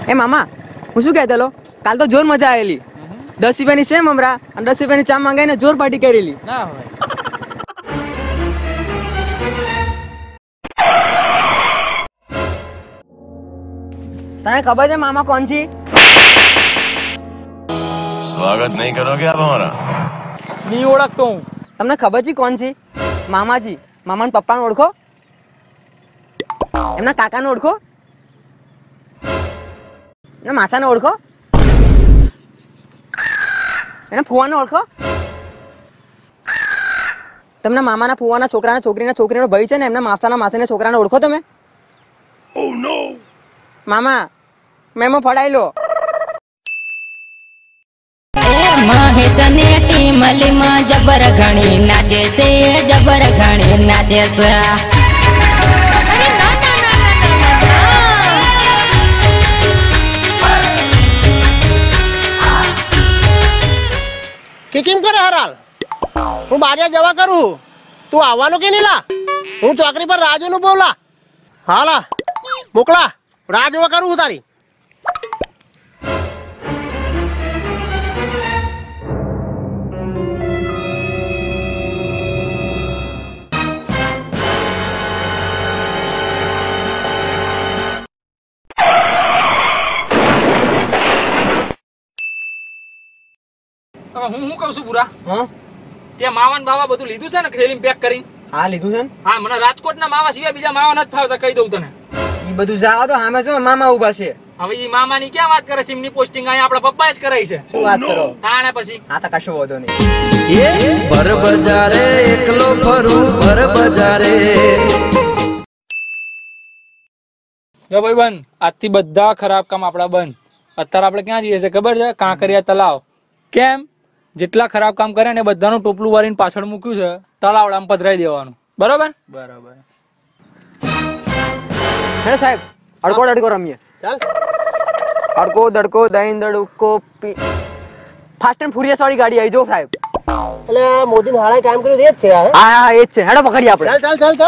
એ મામા હું શું કહેતો કાલ તો જોર મજા આવેલી 10 રૂપિયાની સેમ મમરા અને 10 રૂપિયાની ચા માંગાઈને જોર પાર્ટી કરેલી ના હોય તને ખબર છે મામા કોણ છે? स्वागत नहीं करोगे आप हमारा? નહીં ઓળખતો હું. તમને ખબર છે કોણ છે? મામાજી. મામાના પપ્પાને ઓળખો? એમના કાકાને ઓળખો? એના માસાને ઓળખો? એના ફુવાને ઓળખો? તમને મામાના ફુવાના છોકરાના છોકરીનો ભાઈ છે ને એમના માસાના માસીના છોકરાને ઓળખો તમે? Oh no! મામા મેમો ફડાઈ લો. મહેશને ટીમલીમાં જબર ઘણી નાચે છે જબર ઘણી નાચે છે કેમ કરે હરાલ હું બારિયા જવા કરું તું આવવાનો કે નહીં લા હું ચોકડી પર રાજુ નું બોલા હાલા મોકલા રાહ જોવા કરું હું તારી હું કહું છું પૂરા હા તે માવા ને બાવા બધું લીધું છે ને થેલીમાં પેક કરીને? હા લીધું છે ને. હા મને રાજકોટના માવા સિવાય બીજા માવા નથી ફાવતા કહી દઉં તને. ઈ બધું જાવ તો સામે જો મામા ઊભા છે. હવે ઈ મામાની ક્યાં વાત કરે છે? એમની પોસ્ટિંગ અહીંયા આપણા પપ્પાએ જ કરાઈ છે. શું વાત કરો? તાણે પછી આ તો કશો વાંધો નહીં. ભર બજારે એકલો ફરું ભર બજારે. જો ભાઈ બંધ આજથી બધા ખરાબ કામ આપડા બંધ. અત્યારે આપણે ક્યાં જઈએ છે ખબર છે? કાંકરિયા તલાવ. કેમ? જેટલા ખરાબ કામ કરે ને બધાનું ટોપલું વાળીને પાછળ મૂક્યું છે તલાવડામાં પધરાઈ દેવાનું. બરોબર બરાબર. હે સાહેબ અડકો દડકો રમીએ. ચાલ અડકો દડકો દહીં દડકો ફાસ્ટ એન્ડ ફુરિયસ વાળી ગાડી આવી જો સાહેબ. એટલે મોદી હાળે કામ કર્યું એ જ છે હા હા એ જ છે. હેડો પકડીએ આપણે. ચાલ ચાલ ચાલ ચાલ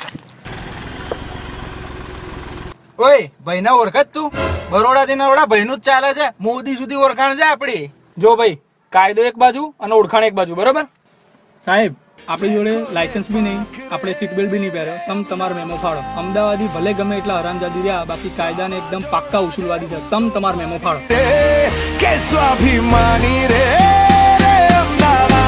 ઓય ભાઈના ઓળખત તું બરોડા થી નરોડા ભાઈનું જ ચાલે છે મોદી સુધી ઓળખાણ છે આપડી. જો ભાઈ કાયદો એક બાજુ અને ઓળખાણ એક બાજુ. બરોબર સાહેબ આપણી જોડે લાયસન્સ બી નહીં આપણે સીટ બેલ્ટ બી નહીં પહેર્યો. તમે તમારો મેમો ફાળો. અમદાવાદી ભલે ગમે એટલા હરામજાદી રહ્યા બાકી કાયદાને એકદમ પાક્કા ઉસુલવાદી છે. તમે તમારો મેમો ફાળો. કે સ્વાભિમાની રે અમદાવાદ